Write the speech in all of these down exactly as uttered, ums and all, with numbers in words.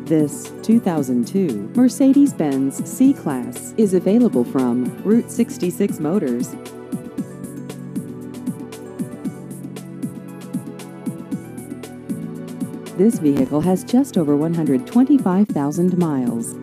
This two thousand two Mercedes-Benz C-Class is available from Route sixty-six Motors. This vehicle has just over one hundred twenty-five thousand miles.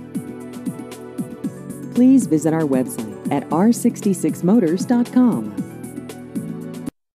Please visit our website at r sixty-six motors dot com.